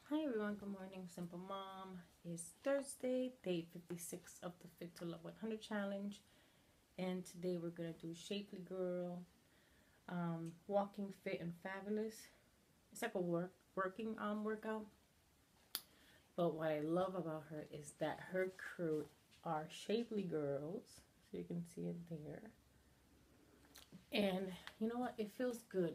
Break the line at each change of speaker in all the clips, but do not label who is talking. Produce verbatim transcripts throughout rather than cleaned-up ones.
Hi everyone, good morning. Simple Mom. It's Thursday, day fifty-six of the Fit to Love one hundred challenge. And today we're going to do Shapely Girl, um, Walking Fit and Fabulous. It's like a work working um workout. But what I love about her is that her crew are Shapely Girls. So you can see it there. And you know what? It feels good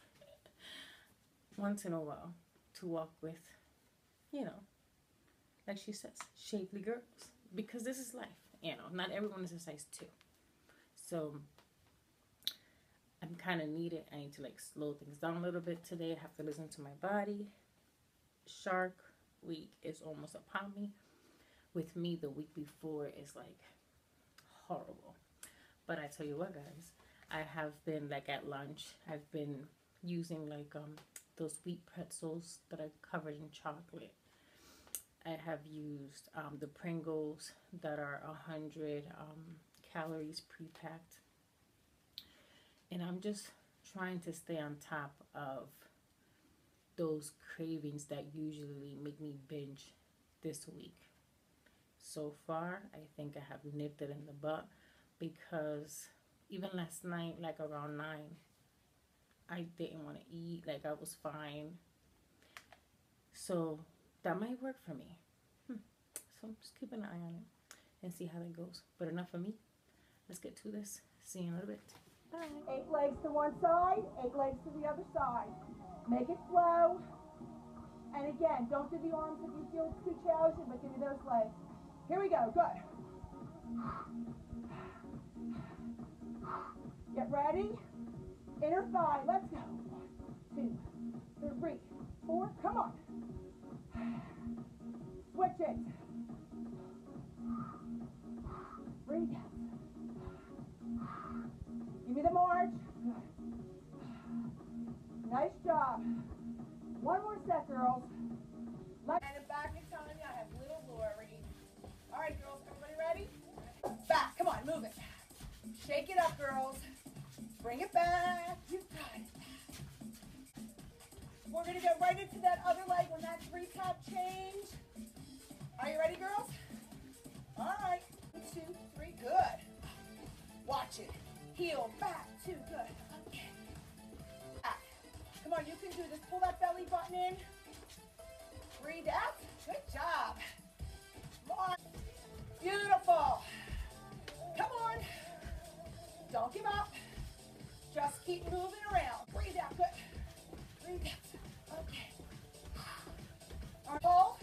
once in a while to walk with, you know, like she says, shapely girls. Because this is life. You know, not everyone is a size two. So I'm kind of needed. I need to like slow things down a little bit today. I have to listen to my body. Shark week is almost upon me. With me, the week before is like horrible. But I tell you what, guys, I have been like at lunch. I've been using like um those wheat pretzels that are covered in chocolate. I have used um, the Pringles that are one hundred um, calories pre-packed. And I'm just trying to stay on top of those cravings that usually make me binge this week. So far, I think I have nipped it in the butt because even last night, like around nine, I didn't want to eat. Like I was fine. So that might work for me. Hmm. So just keep an eye on it and see how that goes. But enough of me. Let's get to this. See you in a little bit. Bye.
Eight legs to one side, eight legs to the other side. Make it flow. And again, don't do the arms if you feel it's too challenging, but give me those legs. Here we go. Good. Get ready. Inner thigh. Let's go. One, two, three, four. Come on. Switch it. Breathe out. Give me the march. Nice job. One more set, girls. Let and back in time, I have little Lori. All right, girls, everybody ready? Back. Come on, move it. Shake it up, girls. Bring it back. You got it. We're going to go right into that other leg when that three tap change. Are you ready, girls? All right. One, two, three. Good. Watch it. Heel, back, two. Good. Okay. Back. Come on, you can do this. Pull that belly button in. Breathe out. Good job. Come on. Beautiful. Come on. Don't give up. Just keep moving around. Breathe out. Good. Breathe out. Okay. All right. Pull.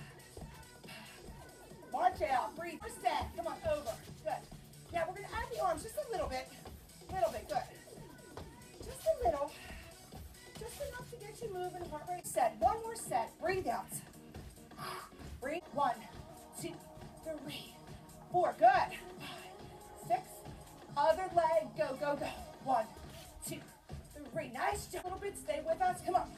March out. Breathe. Set. Come on. Over. Good. Now we're going to add the arms just a little bit. A little bit. Good. Just a little. Just enough to get you moving. Heart rate set. One more set. Breathe out. Breathe. One, two, three, four. Good. Five, six. Other leg. Go, go, go. One, two, three. Nice job. A little bit. Stay with us. Come on.